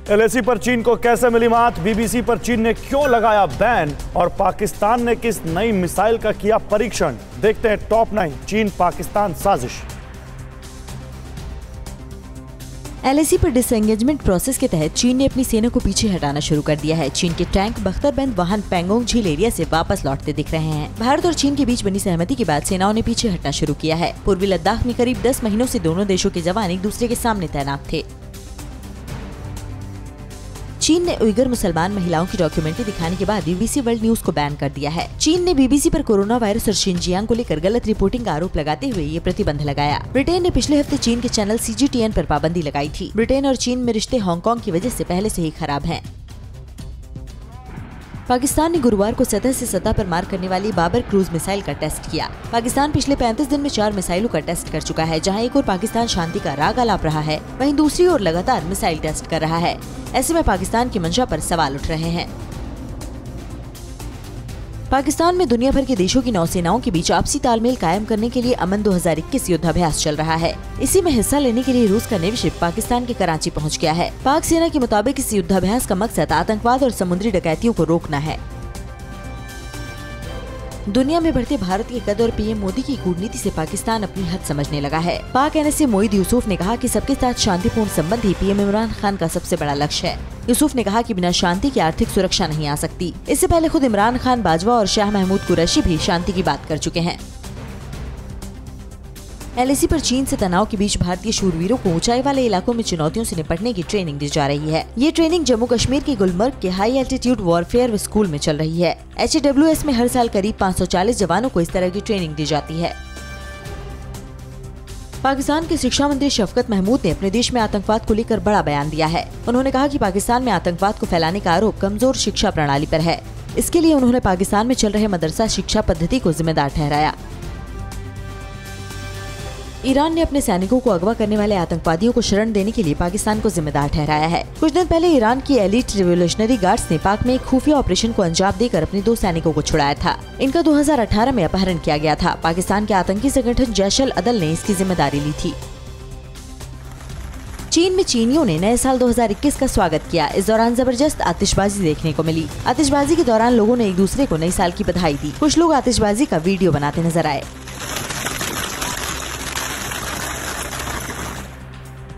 LAC पर चीन को कैसे मिली मात, बीबीसी पर चीन ने क्यों लगाया बैन और पाकिस्तान ने किस नई मिसाइल का किया परीक्षण। देखते हैं टॉप 9 चीन पाकिस्तान साजिश। एलएसी पर डिसएंगेजमेंट प्रोसेस के तहत चीन ने अपनी सेना को पीछे हटाना शुरू कर दिया है। चीन के टैंक बख्तरबंद वाहन पैंगोंग झील एरिया से वापस लौटते दिख रहे हैं। भारत और चीन के बीच बनी सहमति के बाद सेनाओं ने पीछे हटना शुरू किया है। पूर्वी लद्दाख में करीब 10 महीनों से दोनों देशों के जवान एक दूसरे के सामने तैनात थे। चीन ने उइगर मुसलमान महिलाओं की डॉक्यूमेंट्री दिखाने के बाद बीबीसी वर्ल्ड न्यूज को बैन कर दिया है। चीन ने बीबीसी पर कोरोना वायरस और शिनजियांग को लेकर गलत रिपोर्टिंग का आरोप लगाते हुए ये प्रतिबंध लगाया। ब्रिटेन ने पिछले हफ्ते चीन के चैनल CGTN पर पाबंदी लगाई थी। ब्रिटेन और चीन में रिश्ते हांगकांग की वजह से पहले से ही खराब हैं। पाकिस्तान ने गुरुवार को सतह से सतह पर मार करने वाली बाबर क्रूज मिसाइल का टेस्ट किया। पाकिस्तान पिछले 35 दिन में 4 मिसाइलों का टेस्ट कर चुका है, जहां एक ओर पाकिस्तान शांति का राग आलाप रहा है, वहीं दूसरी ओर लगातार मिसाइल टेस्ट कर रहा है। ऐसे में पाकिस्तान की मंशा पर सवाल उठ रहे हैं। पाकिस्तान में दुनिया भर के देशों की नौसेनाओं के बीच आपसी तालमेल कायम करने के लिए अमन 2021 युद्धाभ्यास चल रहा है। इसी में हिस्सा लेने के लिए रूस का नेवी पाकिस्तान के कराची पहुंच गया है। पाक सेना के मुताबिक इस युद्धाभ्यास का मकसद आतंकवाद और समुद्री डकैतियों को रोकना है। दुनिया में बढ़ते भारत के कद और पीएम मोदी की कूटनीति से पाकिस्तान अपनी हद समझने लगा है। पाक NSA मोईद यूसुफ ने कहा कि सबके साथ शांतिपूर्ण संबंध ही पीएम इमरान खान का सबसे बड़ा लक्ष्य है। यूसुफ ने कहा कि बिना शांति की आर्थिक सुरक्षा नहीं आ सकती। इससे पहले खुद इमरान खान, बाजवा और शाह महमूद कुरैशी भी शांति की बात कर चुके हैं। एलएसी पर चीन से तनाव के बीच भारतीय शूरवीरों को ऊंचाई वाले इलाकों में चुनौतियों से निपटने की ट्रेनिंग दी जा रही है। ये ट्रेनिंग जम्मू कश्मीर के गुलमर्ग के हाई एल्टीट्यूड वॉरफेयर स्कूल में चल रही है। HAWS में हर साल करीब 540 जवानों को इस तरह की ट्रेनिंग दी जाती है। पाकिस्तान के शिक्षा मंत्री शफकत महमूद ने अपने देश में आतंकवाद को लेकर बड़ा बयान दिया है। उन्होंने कहा कि पाकिस्तान में आतंकवाद को फैलाने का आरोप कमजोर शिक्षा प्रणाली पर है। इसके लिए उन्होंने पाकिस्तान में चल रहे मदरसा शिक्षा पद्धति को जिम्मेदार ठहराया। ईरान ने अपने सैनिकों को अगवा करने वाले आतंकवादियों को शरण देने के लिए पाकिस्तान को जिम्मेदार ठहराया है। कुछ दिन पहले ईरान की एलीट रिवोल्यूशनरी गार्ड्स ने पाक में एक खुफिया ऑपरेशन को अंजाम देकर अपने 2 सैनिकों को छुड़ाया था। इनका 2018 में अपहरण किया गया था। पाकिस्तान के आतंकी संगठन जैश अल-अदल ने इसकी जिम्मेदारी ली थी। चीन में चीनियों ने नए साल 2021 का स्वागत किया। इस दौरान जबरदस्त आतिशबाजी देखने को मिली। आतिशबाजी के दौरान लोगों ने एक दूसरे को नए साल की बधाई दी। कुछ लोग आतिशबाजी का वीडियो बनाते नजर आए।